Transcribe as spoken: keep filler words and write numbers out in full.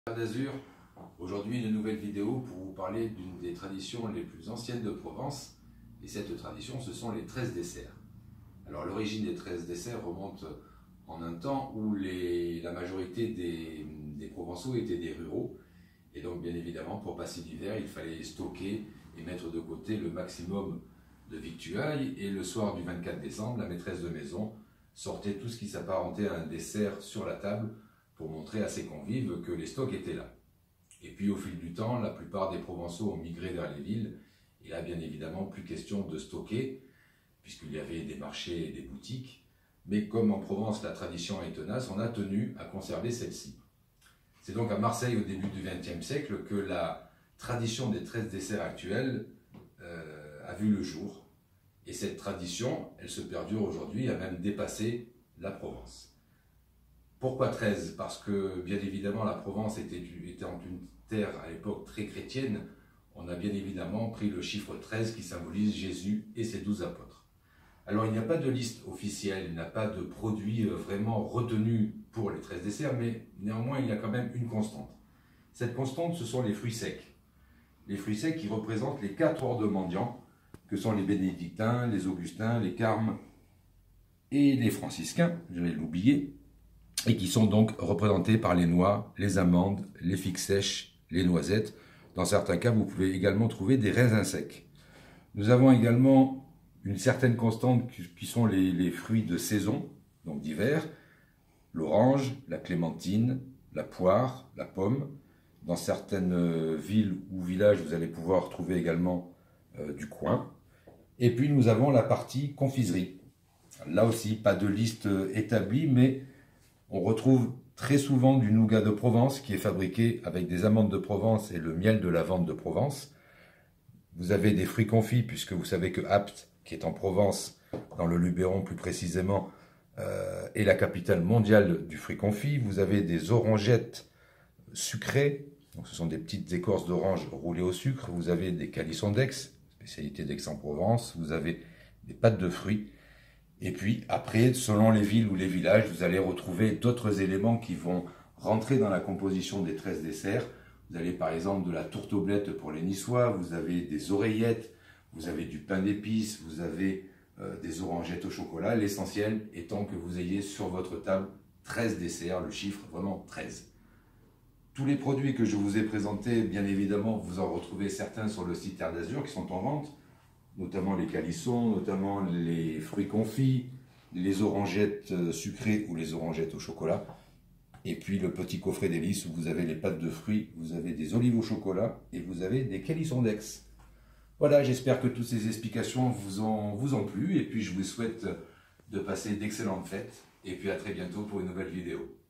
d'Azur, aujourd'hui une nouvelle vidéo pour vous parler d'une des traditions les plus anciennes de Provence, et cette tradition ce sont les treize desserts. Alors l'origine des treize desserts remonte en un temps où les, la majorité des, des Provençaux étaient des ruraux, et donc bien évidemment pour passer l'hiver il fallait stocker et mettre de côté le maximum de victuailles, et le soir du vingt-quatre décembre la maîtresse de maison sortait tout ce qui s'apparentait à un dessert sur la table pour montrer à ses convives que les stocks étaient là. Et puis au fil du temps, la plupart des Provençaux ont migré vers les villes, et là bien évidemment plus question de stocker, puisqu'il y avait des marchés et des boutiques, mais comme en Provence la tradition est tenace, on a tenu à conserver celle-ci. C'est donc à Marseille au début du vingtième siècle que la tradition des treize desserts actuels euh, a vu le jour, et cette tradition, elle se perdure aujourd'hui, a même dépassé la Provence. Pourquoi treize? Parce que, bien évidemment, la Provence était, était une terre à l'époque très chrétienne. On a bien évidemment pris le chiffre treize qui symbolise Jésus et ses douze apôtres. Alors, il n'y a pas de liste officielle, il n'y a pas de produit vraiment retenu pour les treize desserts, mais néanmoins, il y a quand même une constante. Cette constante, ce sont les fruits secs. Les fruits secs qui représentent les quatre ordres mendiants, que sont les bénédictins, les augustins, les carmes et les franciscains, je vais l'oublier, et qui sont donc représentés par les noix, les amandes, les figues sèches, les noisettes. Dans certains cas, vous pouvez également trouver des raisins secs. Nous avons également une certaine constante qui sont les, les fruits de saison, donc d'hiver, l'orange, la clémentine, la poire, la pomme. Dans certaines villes ou villages, vous allez pouvoir trouver également euh, du coing. Et puis nous avons la partie confiserie. Là aussi, pas de liste établie, mais on retrouve très souvent du nougat de Provence qui est fabriqué avec des amandes de Provence et le miel de lavande de Provence. Vous avez des fruits confits, puisque vous savez que Apt, qui est en Provence, dans le Luberon plus précisément, euh, est la capitale mondiale du fruit confit. Vous avez des orangettes sucrées, donc ce sont des petites écorces d'orange roulées au sucre. Vous avez des calissons d'Aix, spécialité d'Aix-en-Provence. Vous avez des pâtes de fruits. Et puis après, selon les villes ou les villages, vous allez retrouver d'autres éléments qui vont rentrer dans la composition des treize desserts. Vous avez par exemple de la tourtoblette pour les Niçois, vous avez des oreillettes, vous avez du pain d'épices, vous avez euh, des orangettes au chocolat. L'essentiel étant que vous ayez sur votre table treize desserts, le chiffre vraiment treize. Tous les produits que je vous ai présentés, bien évidemment, vous en retrouvez certains sur le site Terre d'Azur qui sont en vente, notamment les calissons, notamment les fruits confits, les orangettes sucrées ou les orangettes au chocolat. Et puis le petit coffret délices où vous avez les pâtes de fruits, vous avez des olives au chocolat et vous avez des calissons d'Aix. Voilà, j'espère que toutes ces explications vous ont, vous ont plu, et puis je vous souhaite de passer d'excellentes fêtes, et puis à très bientôt pour une nouvelle vidéo.